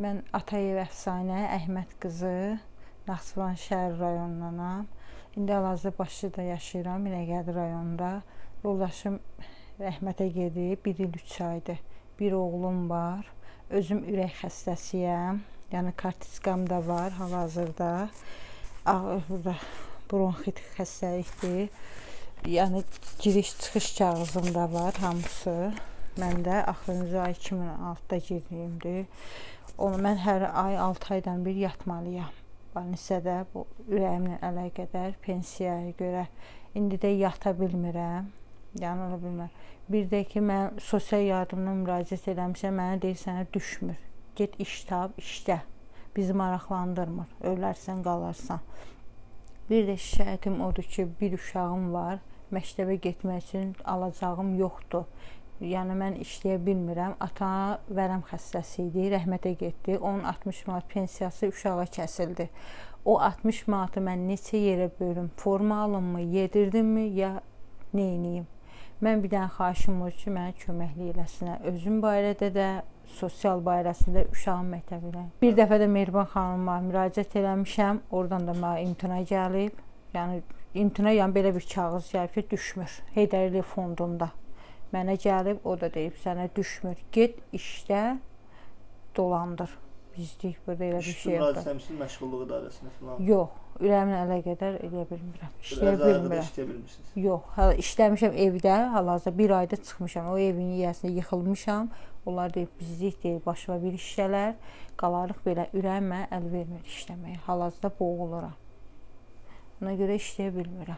Mən Atayev Əfsanə Əhməd qızı, Naxçıvan şəhər rayonundanam. İndi hal-hazırda Bakıda yaşayıram, Binəqədi rayonunda. Yoldaşım rəhmətə gedib, 1 il 3 aydır. Bir oğlum var. Özüm ürək xəstəsiyəm. Yəni kartiskam da var hal-hazırda. Burada bronxit xəstəlikdir. Yəni giriş-çıxış kağızım da var hamısı. Məndə axırıncı ay 2006-da girdiyimdir. Mən hər ay 6 aydan bir yatmalıyam. Banisədə bu ürəyimlə əlaqədar pensiyaya görə. İndi də yata bilmirəm. Yəni ola bilmir. Bir də ki, mən sosial yardımına müraciət eləmişəm, mənə deyir, sənə düşmür. Get iş tap, işlə. Bizi maraqlandırmır. Ölərsən, qalarsan. Bir də şikayətim odur ki, bir uşağım var. Məktəbə getmək üçün alacağım yoxdur. Yəni mən işləyə bilmirəm. Ata vərəm xəstəsi idi, rəhmətə getdi. Onun 60 manat pensiyası uşağa kəsildi. O 60 manatı mən neçə yerə bölüm? Forma alınmı, yedirdimmi, ya neyniyim? Mən bir dənə xahişim olur ki, mənə köməklik eləsinlər. Özüm barədə də, sosial barəsində uşağın məktəbinə. Bir dəfə də Mehriban xanıma müraciət eləmişəm. Oradan da mənə imtina gəlib. Yəni imtina, yəni belə bir kağız gəlib ki, düşmür. Heydərli fondunda. Mənə gəlib, o da deyib, sənə düşmür. Get işlə, dolandır. Bizlik burada elə bir şey yoxdur. Müraciət məşğulluq idarəsinə falan? Yox, ürəyimlə əlaqədar eləyə bilmirəm. İşləyə bilmirəm. İşləyə bilmirsiniz? Yox, işləmişəm evdə, hal-hazırda bir ayda çıxmışam. O evin yiyəsində yıxılmışam. Onlar deyib, bizlik deyil, başıma bir işlələr. Qalarıq belə, ürəyim mənə əl vermir işləməyə. Hal-hazırda boğuluram. Ona görə işləyə bilmirəm.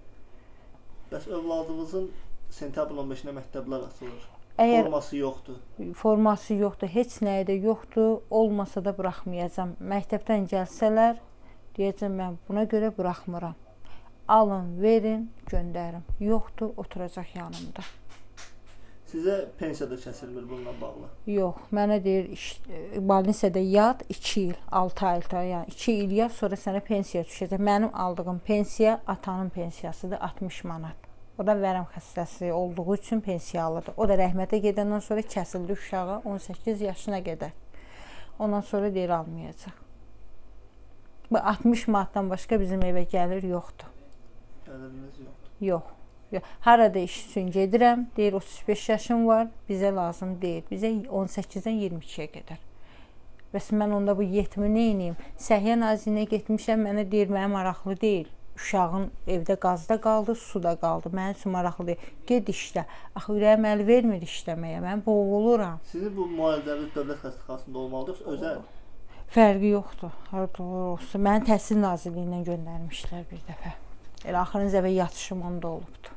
Bəs övladınızın sentyabrın 15-nə məktəblər açılır. Forması yoxdur. Forması yoxdur, heç nəyə də yoxdur. Olmasa da buraxmayacam. Məktəbdən gəlsələr, deyəcəm, mən buna görə buraxmıram. Alın, verin, göndərin. Yoxdur, oturacaq yanımda. Sizə pensiyada kəsilmir bununla bağlı? Yox, mənə deyir, balnisədə yat 2 il, 6 ayda, yəni 2 il yat, sonra sənə pensiya düşəcək. Mənim aldığım pensiya atanın pensiyasıdır, 60 manat. O da vərəm xəstəsi olduğu üçün pensiyalıdır. O da rəhmətə gedəndən sonra kəsildi uşağa 18 yaşına qədər. Ondan sonra deyir, almayacaq. Bu 60 manatdan başqa bizim evə gəlir yoxdur. Gəliriniz yoxdur? Yox. Harada iş üçün gedirəm, deyir 35 yaşım var, bizə lazım deyil. Bizə 18-dən 22-yə qədər. Bəs mən onda bu yetimi neyniyim? Səhiyyə Nazirinə getmişəm, mənə deyir, mənə maraqlı deyil. Uşağın evdə qazda qaldı, suda qaldı. Mənim üçün maraqlı deyil. Ged işlə. Axı ürəyim əl vermir işləməyə. Mən boğuluram. Sizin bu müalicəniz dövlət xəstəxanasında olmalıdır, özəl? Fərqi yoxdur. Harada olursa. Məni Təhsil Nazirliyindən göndərmişlər bir dəfə. Elə axırıncı dəfə yatışım onda olubdur.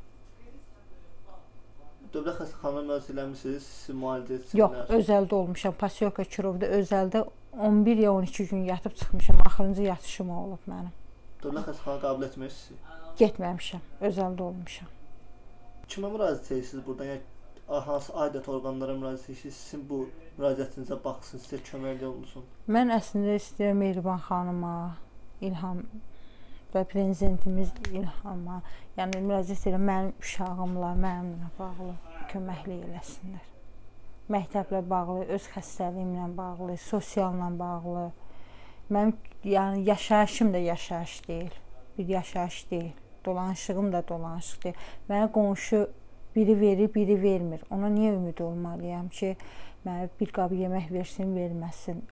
Dövlət xəstəxanasına müraciət eləmisiniz, sizi müalicə etsinlər? Yox, özəldə olmuşam. Pasiyorka Kirovda özəldə 11 ya 12 gün yatıb çıxmışam. Axırıncı yatışım olub mənim. Dövlət xəstəxana qəbul etmir sizi? Getməmişəm, özəldə olmuşam. Kimə müraciət edirsiniz buradan? Yəni hansı aidiyyət orqanlara müraciət edirsiniz? Sizin bu müraciətinizə baxsın, sizə köməkli olsun. Mən əslində istəyirəm Mehriban xanıma, İlham və prezidentimiz İlhama, yəni müraciət edirəm mənim uşağımla, mənimlə bağlı köməklik eləsinlər. Məktəblə bağlı, öz xəstəliyimlə bağlı, sosialla bağlı. Mənim yəni yaşayışım da yaşayış deyil, bir yaşayış deyil. Dolanışığım da dolanışıq deyil. Mənə qonşu biri verir, biri vermir. Ona niyə ümid olmalıyam ki, mənə bir qab yemək versin, verməsin.